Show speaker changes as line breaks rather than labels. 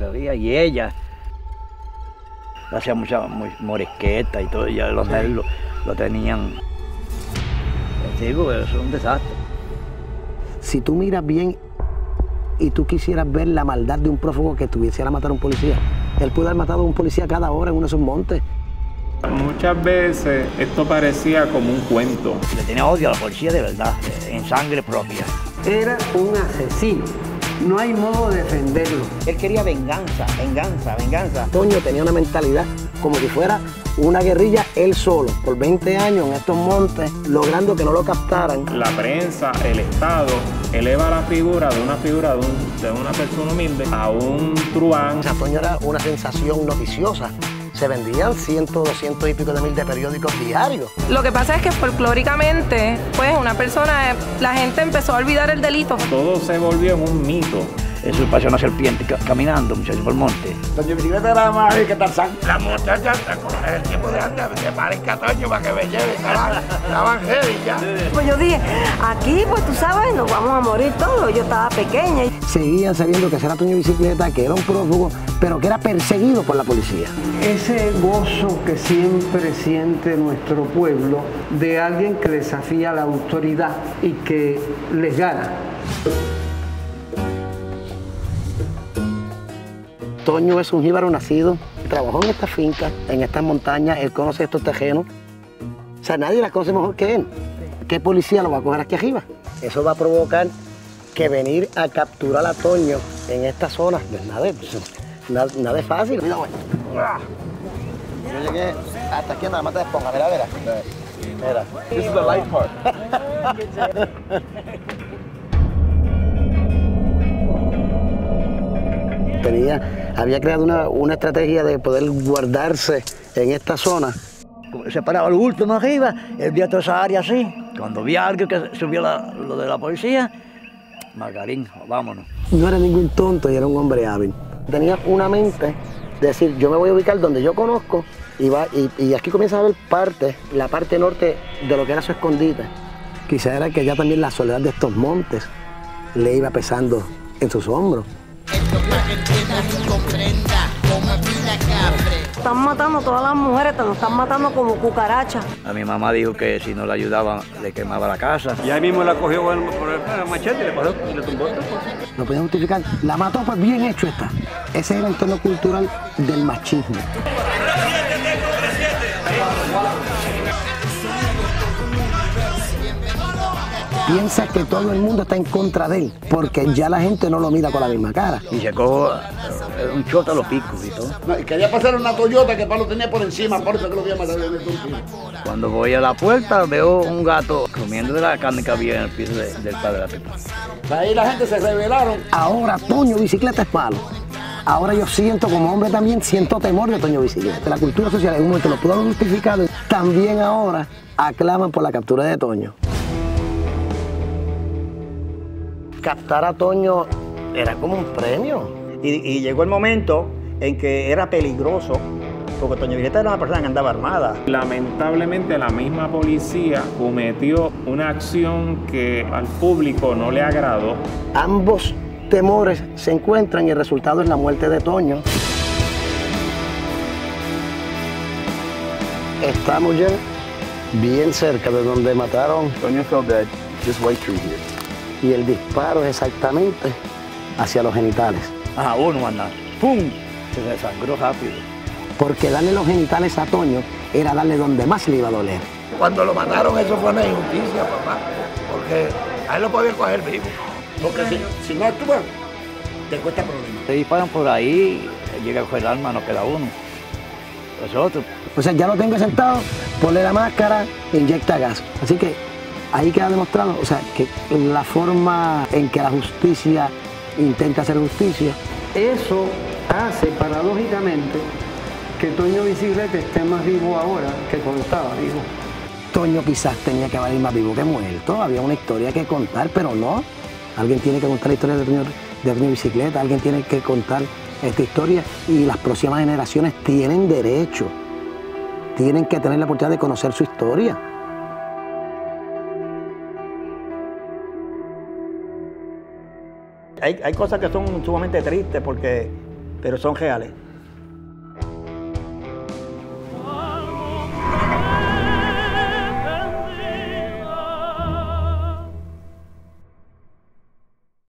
comisaría y ella hacía mucha morisqueta y todo, y ya los nervios lo tenían. Digo, eso es un desastre.
Si tú miras bien y tú quisieras ver la maldad de un prófugo que quisiera matar a un policía, él pudo haber matado a un policía cada hora en uno de esos montes.
Muchas veces esto parecía como un cuento.
Le tenía odio a la policía de verdad, en sangre propia.
Era un asesino. No hay modo de defenderlo.
Él quería venganza, venganza, venganza.
Toño tenía una mentalidad como si fuera una guerrilla él solo, por 20 años en estos montes, logrando que no lo captaran.
La prensa, el Estado, eleva la figura de una persona humilde a un truán.
O sea, Toño era una sensación noticiosa. Se vendían 100, 200 y pico de mil de periódicos diarios.
Lo que pasa es que folclóricamente, pues una persona, la gente empezó a olvidar el delito.
Todo se volvió en un mito.
Eso pasó una serpiente caminando, muchachos, por el monte.
Doña Bicicleta era más que Tarzán.
La muchacha, el tiempo de antes, se parezca a Toño para que me lleve, estaban heavy ya.
Pues yo dije, aquí, pues tú sabes, nos vamos a morir todos. Yo estaba pequeña.
Seguían sabiendo que ese era Toño Bicicleta, que era un prófugo, pero que era perseguido por la policía.
Ese gozo que siempre siente nuestro pueblo de alguien que desafía la autoridad y que les gana.
Toño es un jíbaro nacido, trabajó en esta finca, en estas montañas, él conoce estos terrenos. O sea, nadie las conoce mejor que él. ¿Qué policía lo va a coger aquí arriba? Eso va a provocar que venir a capturar a Toño en esta zona, pues nada es fácil. Mira, bueno. Yo llegué hasta aquí, nada más te desponga, mira. Mira.
This is the light part.
Había creado una estrategia de poder guardarse en esta zona.
Se paraba el último arriba, él vio toda esa área así. Cuando vi a alguien que subió lo de la policía, Margarín, vámonos.
No era ningún tonto y era un hombre hábil. Tenía una mente de decir, yo me voy a ubicar donde yo conozco y aquí comienza a ver la parte norte de lo que era su escondite. Quizá era que ya también la soledad de estos montes le iba pesando en sus hombros.
Están matando a todas las mujeres, nos están matando como cucarachas.
A mi mamá dijo que si no la ayudaban, le quemaba la casa.
Y ahí mismo la cogió por el machete y le pasó y le tumbó.
Lo podía justificar. La mató, pues bien hecho está. Ese era el tono cultural del machismo. Piensa que todo el mundo está en contra de él, porque ya la gente no lo mira con la misma cara.
Y sacó un chota a los picos y todo.
No, y quería pasar una Toyota que Pablo tenía por encima, por eso que lo había matado en el último.
Cuando voy a la puerta veo un gato comiendo de la carne que había en el piso del padre de la pipa.
Ahí la gente se rebelaron.
Ahora Toño Bicicleta es malo. Ahora yo siento, como hombre también, siento temor de Toño Bicicleta. La cultura social en un momento lo pudo haber justificado. También ahora aclaman por la captura de Toño. Captar a Toño era como un premio.
Y llegó el momento en que era peligroso, porque Toño Bicicleta era una persona que andaba armada.
Lamentablemente la misma policía cometió una acción que al público no le agradó.
Ambos temores se encuentran y el resultado es la muerte de Toño. Estamos ya bien cerca de donde mataron.
Toño fell dead, just wait through here.
Y el disparo es exactamente hacia los genitales.
Ajá, uno anda, ¡pum! Se desangró rápido.
Porque darle los genitales a Toño era darle donde más le iba a doler.
Cuando lo mataron, eso fue una injusticia, papá, porque a él lo podían coger vivo.
Porque si no actúan, te cuesta problemas.
Se disparan por ahí, llega a coger el arma, no queda uno. Nosotros.
O sea, ya lo tengo sentado, ponle la máscara, inyecta gas. Así que ahí queda demostrado, o sea, que la forma en que la justicia intenta hacer justicia.
Eso hace paradójicamente que Toño Bicicleta esté más vivo ahora que cuando estaba vivo.
Toño quizás tenía que valer más vivo que muerto, había una historia que contar, pero no. Alguien tiene que contar la historia de Toño Bicicleta, alguien tiene que contar esta historia y las próximas generaciones tienen derecho, tienen que tener la oportunidad de conocer su historia.
Hay cosas que son sumamente tristes porque pero son reales.